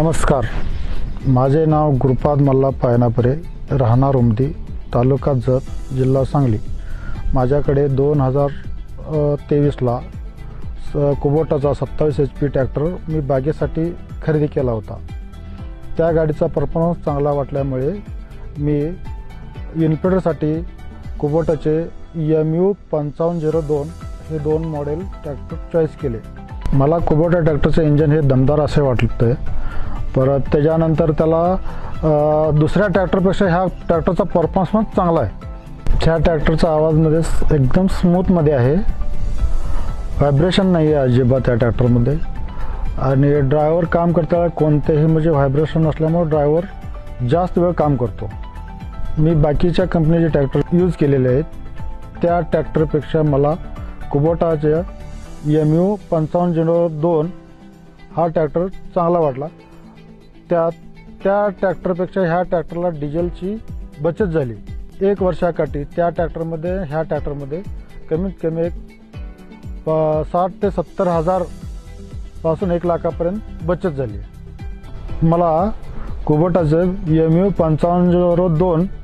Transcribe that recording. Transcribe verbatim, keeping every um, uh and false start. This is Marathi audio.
नमस्कार, माझे नाव गुरुपाद मल्ला पायनापरे, राहणार उमदी, तालुका जत, जिल्हा सांगली। माझ्याकडे दोन हजार तेवीसला कुबोटाचा सत्तावीस एच पी ट्रॅक्टर मी बागेसाठी खरेदी केला होता। त्या गाडीचा परफॉर्मन्स चांगला वाटल्यामुळे मी इन्फिडरसाठी कुबोटाचे एम यू पंचावन्न झिरो दोन हे दोन मॉडेल ट्रॅक्टर चॉईस केले। मला कुबोटा ट्रॅक्टरचे इंजन हे दमदार असे वाटते, परत त्याच्यानंतर त्याला दुसऱ्या ट्रॅक्टरपेक्षा ह्या ट्रॅक्टरचा परफॉर्मन्स चांगला आहे। ह्या ट्रॅक्टरचा आवाजमध्ये एकदम स्मूथमध्ये आहे, व्हायब्रेशन नाही आहे अजिबात त्या ट्रॅक्टरमध्ये। आणि ड्रायव्हर काम करताना कोणतेही म्हणजे व्हायब्रेशन नसल्यामुळे ड्रायव्हर जास्त वेळ काम करतो। मी बाकीच्या कंपनीचे ट्रॅक्टर यूज केलेले आहेत, त्या ट्रॅक्टरपेक्षा मला कुबोटाचे एम यू पंचावन्न झिरो दोन हा ट्रॅक्टर चांगला वाटला। त्या त्या ट्रॅक्टरपेक्षा ह्या ट्रॅक्टरला डिझेलची बचत झाली। एक वर्षाकाठी त्या ट्रॅक्टरमध्ये ह्या ट्रॅक्टरमध्ये कमीत कमी एक साठ ते सत्तर हजार पासून एक लाखापर्यंत बचत झाली। मला कुबोटाचे एम यू पंचावन्न झिरो दोन